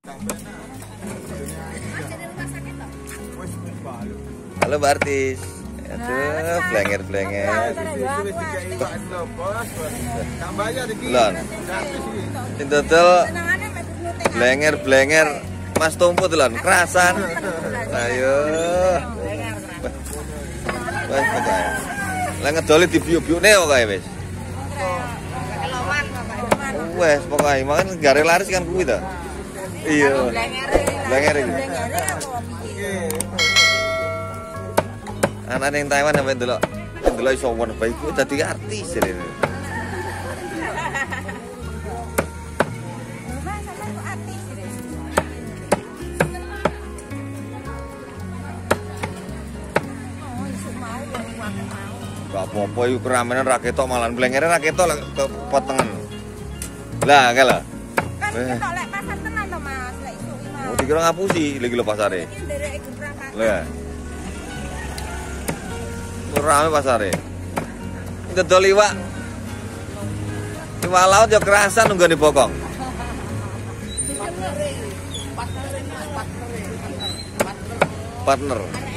Halo Mbak Artis. Aduh, blenger-blenger. Lon. Dodol blenger-blenger Mas Tumput lon, kerasan. Ayo. Wes pokoke. Lah ngedoli dibiu-biune kok kae wis. Wes pokoke mangan gare laris kan kuwi to. Iya. Blenger iki. Anak yang Taiwan sampai delok iso won bae iku dadi artis jare. Gak apa-apa iku keramene ra ketok malan blengere ra ketok kepotengen. Lah kae lho. Kan ketok lek pasar tenan to Mas, lek isu iki Mas. Oh dikira ngapusi lagi lho pasare. Iki ndereke gebrakan. Lah. Rame pasare. Dodol iwak. Iwak laut ya kerasan nunggone bokong. Partner.